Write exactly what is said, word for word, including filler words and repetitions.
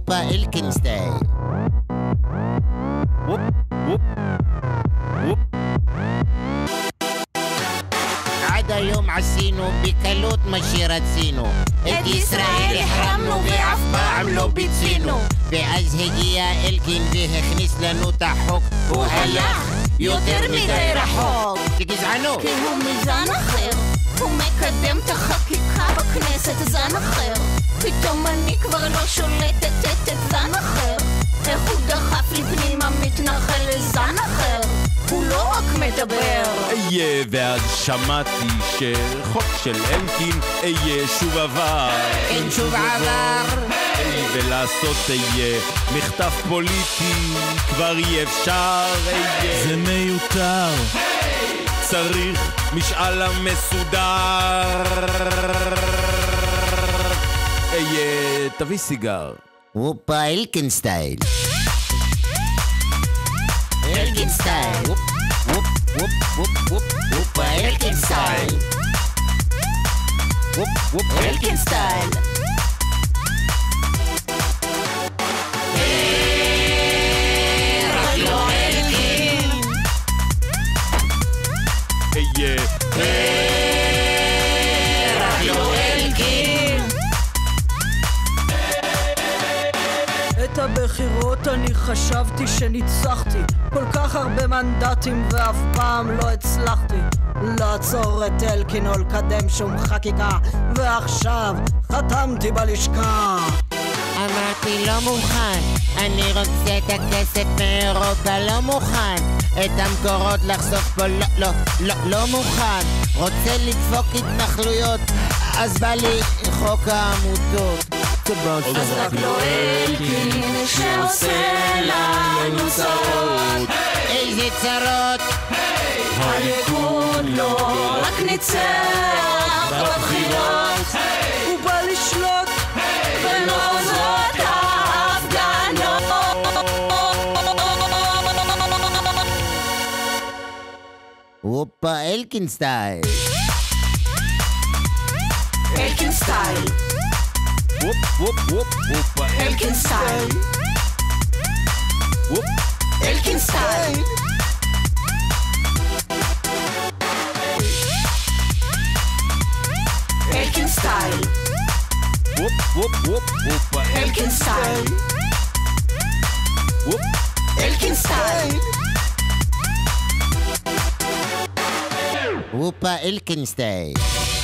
הופה אלקין סטייל. וופ, וופ, וופ. עד היום עשינו בקלות מה שרצינו. את ישראל החרמנו ואף פעם לא ביצינו. ואז הגיע אלקין והכניס לנו את החוק. הוא הלך יותר מדי רחוק, כגזענות. כי הוא מזן אחר, הוא מקדם את החקיקה בכנסת זן אחר. פתאום אני כבר לא שולטת את את זן אחר. איך הוא דחף לי פנימה מתנחל לזן אחר. הוא לא רק מדבר. איה, ואז שמעתי שחוק של אלקין איה שוב עבר. אין שוב עבר. איה, ולעשות איה מחטף פוליטי כבר אי אפשר. איה, זה מיותר. צריך משאל המסודר. איה, תביא סיגר. הופה אלקין סטייל. אלקין סטייל. וופ וופ וופ וופ וופ. הופה אלקין סטייל. וופ וופ אלקין סטייל. רק לא אלקין. איה, רק לא אלקין. את הבחירות אני חשבתי שניצחתי כל כך הרבה מנדטים ואף פעם לא הצלחתי לעצור את אלקין או לקדם שום חקיקה, ועכשיו חתמתי בלשכה. אמרתי לא מוכן, אני רוצה את הכסף מאירופה, לא מוכן את המקורות לחשוף פה, לא, לא, לא, לא מוכן. רוצה לדפוק התנחלויות, אז בא לי חוק העמותות. אז רק לא אלקין שעושה לנו צרות. איזה צרות? הליכוד לא רק ניצח בבחירות, הוא בא לשלוט ולא זאת ההפגנות. הופה אלקין סטייל. אלקין סטייל. וופ וופ וופ וופ. אלקין סטייל. וופ. אלקין סטייל. אלקין סטייל. וופ וופ וופ וופ. אלקין סטייל. וופ. אלקין סטייל. הופה אלקין סטייל.